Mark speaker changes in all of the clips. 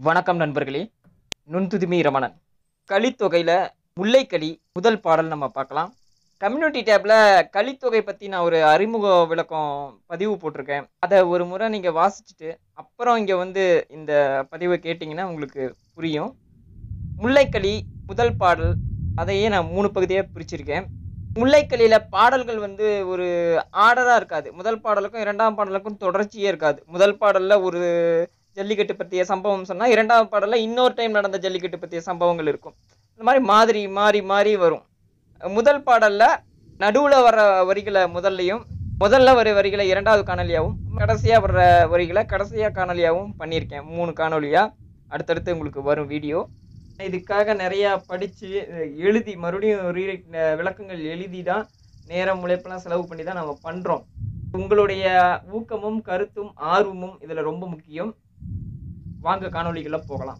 Speaker 1: வணக்கம் நண்பர்களே. நுண்துதுமி ரமணன். கலித்தொகையில் முல்லைக்கலி முதல் பாடல் நம்ம பார்க்கலாம். கம்யூனிட்டி டேப்பில் கலித்தொகை பற்றி நான் ஒரு அறிமுக விளக்கம் பதிவு போட்டிருக்கேன். அதை ஒரு முறை நீங்கள் வாசிச்சுட்டு அப்புறம் இங்கே இந்த பதிவை கேட்டிங்கன்னா உங்களுக்கு புரியும். முல்லைக்கலி முதல் பாடல், அதையே நான் 3 பகுதியாக பிரிச்சிருக்கேன். முல்லைக்கலியில் பாடல்கள் ஒரு ஆர்டராக இருக்காது. முதல் பாடலுக்கும் 2ஆம் பாடலுக்கும் தொடர்ச்சியே இருக்காது. முதல் பாடலில் ஒரு ஜல்லிக்கட்டு பற்றிய சம்பவம் சொன்னால் 2ஆம் பாடலில் இன்னொரு டைம் நடந்த ஜல்லிக்கட்டு பற்றிய சம்பவங்கள் இருக்கும். இந்த மாதிரி மாறி மாறி வரும். முதல் பாடலில் நடுவில் வர வரிகளை முதல்ல வர வரிகளை 2வது காணொலியாகவும், கடைசியாக வர்ற வரிகளை கடைசியாக காணொலியாகவும் பண்ணியிருக்கேன். 3 காணொலியாக அடுத்தடுத்து உங்களுக்கு வரும் வீடியோ. இதுக்காக நிறையா படித்து எழுதி மறுபடியும் ரீரைட் விளக்கங்கள் எழுதி தான் நேரம் உழைப்பெல்லாம் செலவு பண்ணி தான் நம்ம பண்ணுறோம். உங்களுடைய ஊக்கமும் கருத்தும் ஆர்வமும் இதில் ரொம்ப முக்கியம். வாங்க காணொலிகளை போகலாம்.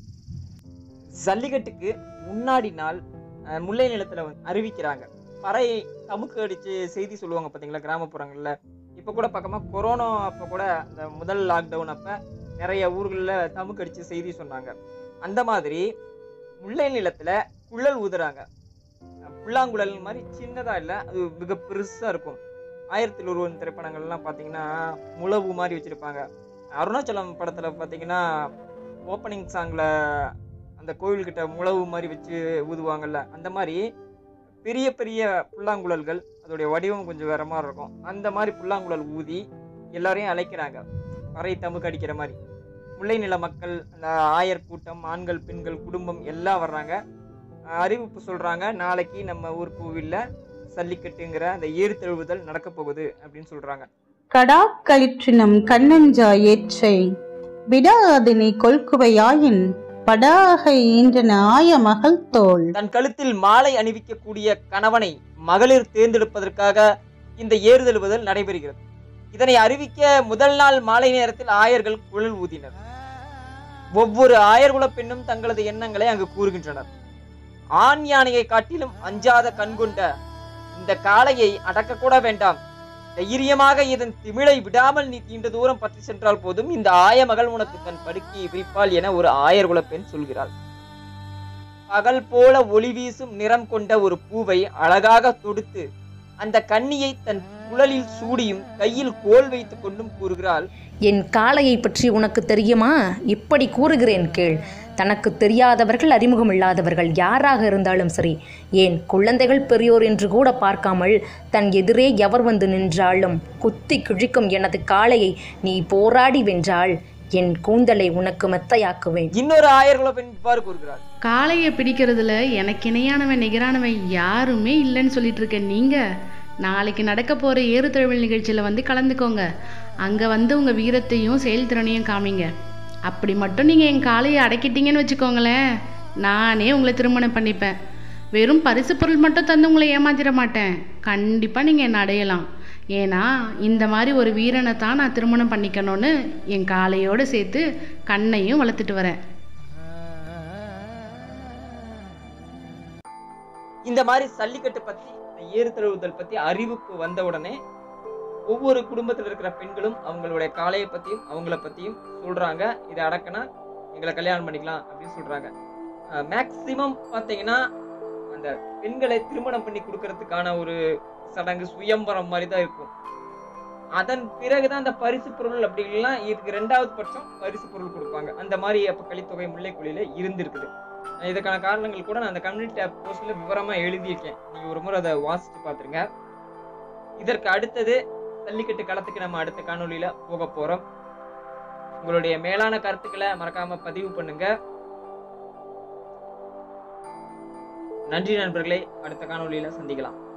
Speaker 1: ஜல்லிக்கட்டுக்கு முன்னாடி நாள் முல்லை நிலத்தில் அறிவிக்கிறாங்க. பறை தமுக்கு அடித்து செய்தி சொல்லுவாங்க பார்த்தீங்களா கிராமப்புறங்களில். இப்போ கூட பார்க்காம கொரோனா அப்போ கூட அந்த முதல் லாக்டவுன் அப்போ நிறைய ஊர்களில் தமுக்கு அடித்து செய்தி சொன்னாங்க. அந்த மாதிரி முல்லை நிலத்தில் குழல் ஊதுறாங்க. புல்லாங்குழல் மாதிரி சின்னதாக இல்லை, அது மிக பெருசாக இருக்கும். 1000ல் ஒருவன் திரைப்படங்கள்லாம் பார்த்தீங்கன்னா முழவு மாதிரி வச்சுருப்பாங்க. அருணாச்சலம் படத்தில் பார்த்தீங்கன்னா ஓப்பனிங் சாங்கில் அந்த கோவில்கிட்ட முழவு மாதிரி வச்சு ஊதுவாங்கள்ல, அந்த மாதிரி பெரிய பெரிய புல்லாங்குழல்கள், அதோடைய வடிவம் கொஞ்சம் வேற மாதிரி இருக்கும். அந்த மாதிரி புல்லாங்குழல் ஊதி எல்லாரையும் அழைக்கிறாங்க. பறை தமுக்கு அடிக்கிற மாதிரி முல்லை நில மக்கள், அந்த ஆயர் கூட்டம், ஆண்கள் பெண்கள் குடும்பம் எல்லாம் வர்றாங்க. அறிவிப்பு சொல்கிறாங்க, நாளைக்கு நம்ம ஊர் கோவிலில் ஜல்லிக்கட்டுங்கிற அந்த ஏறு தழுவுதல் நடக்க போகுது அப்படின்னு சொல்கிறாங்க.
Speaker 2: கடா களிற்றினம் கண்ணஞ்சா ஏற்றை விடாதினை கொல்குவையாயின் படாகை ஈன்றன ஆய மகள் தோல்.
Speaker 1: தன் கழுத்தில் மாலை அணிவிக்கக்கூடிய கணவனை மகளிர் தேர்ந்தெடுப்பதற்காக இந்த ஏறுதழுவுதல் நடைபெறுகிறது. இதனை அறிவிக்க முதல் நாள் மாலை நேரத்தில் ஆயர்கள் குழல் ஊதினர். ஒவ்வொரு ஆயர்குல பெண்ணும் தங்களது எண்ணங்களை அங்கு கூறுகின்றனர். ஆண் யானையை காட்டிலும் அஞ்சாத கண்கொண்ட இந்த காளையை அடக்கக்கூட வேண்டாம், தைரியமாக இதன் திமிழை விடாமல் நீ தீண்ட தூரம் பற்றி சென்றால் போதும், இந்த ஆய மகள் உனக்கு தன் படுக்கையை விரிப்பாள் என ஒரு ஆயர்குல பெண் சொல்கிறாள். பகல் போல ஒளி வீசும் நிறம் கொண்ட ஒரு பூவை அழகாக தொடுத்து அந்த கன்னியை தன் குழலில் சூடியும் கையில் கோல் வைத்துக் கொண்டும் கூறுகிறாள்.
Speaker 3: என் காளையை பற்றி உனக்கு தெரியுமா? இப்படி கூறுகிறேன் கேள். தனக்கு தெரியாதவர்கள், அறிமுகம் இல்லாதவர்கள் யாராக இருந்தாலும் சரி, ஏன் குழந்தைகள் பெரியோர் என்று கூட பார்க்காமல் தன் எதிரே எவர் வந்து நின்றாலும் குத்தி கிழிக்கும் எனது காளையை நீ போராடி வென்றால் என் கூந்தலை உனக்கு மெத்தையாக்குவேன்.
Speaker 1: இன்னொரு ஆயர்குல பெண் இவ்வாறு கூறுகிறாள்.
Speaker 4: காளையை பிடிக்கிறதுல எனக்கு இணையானவன் நிகரானவன் யாருமே இல்லைன்னு சொல்லிட்டு இருக்கேன். நீங்க நாளைக்கு நடக்க போற ஏறுதழுவல் நிகழ்ச்சியில கலந்துக்கோங்க. அங்க உங்க வீரத்தையும் செயல்திறனையும் காமிங்க. அப்படி மட்டும் நீங்க என் காளையை அடக்கிட்டீங்கன்னு வச்சுக்கோங்களேன், நானே உங்களை திருமணம் பண்ணிப்பேன். வெறும் பரிசு பொருள் மட்டும் தந்து உங்களை ஏமாத்திட மாட்டேன். கண்டிப்பா நீங்க என்ன அடையலாம். ஏன்னா இந்த மாதிரி ஒரு வீரனை தான் நான் திருமணம் பண்ணிக்கணும்னு என் காளையோடு சேர்த்து கண்ணையும் வளர்த்துட்டு வரேன்.
Speaker 1: இந்த மாதிரி ஜல்லிக்கட்டு பத்தி, ஏறு தழுவுதல் பத்தி அறிவிப்பு வந்த உடனே ஒவ்வொரு குடும்பத்தில் இருக்கிற பெண்களும் அவங்களுடைய காளையை பத்தியும் அவங்கள பத்தியும் சொல்றாங்க. இதை அடக்கினா எங்களை கல்யாணம் பண்ணிக்கலாம் அப்படின்னு சொல்றாங்க. மேக்சிமம் பார்த்தீங்கன்னா அந்த பெண்களை திருமணம் பண்ணி கொடுக்கறதுக்கான ஒரு சடங்கு சுயம்பரம் மாதிரி தான் இருக்கும். அதன் பிறகுதான் அந்த பரிசு பொருள் அப்படிலாம் இதுக்கு 2வது பட்சம் பரிசு பொருள் கொடுப்பாங்க. அந்த மாதிரி அப்ப கலித்தொகை முல்லைக்கொலியில இருந்திருக்குது. இதுக்கான காரணங்கள் கூட நான் அந்த கம்யூனிட்டி டேப் போஸ்ட்ல விவரமா எழுதியிருக்கேன். நீங்க ஒரு முறை அதை வாசிச்சு பாத்துருங்க. இதற்கு அடுத்தது ஜல்லிக்கட்டு களத்துக்கு நம்ம அடுத்த காணொலியில போக போறோம். உங்களுடைய மேலான கருத்துக்களை மறக்காம பதிவு பண்ணுங்க. நன்றி நண்பர்களே, அடுத்த காணொலியில சந்திக்கலாம்.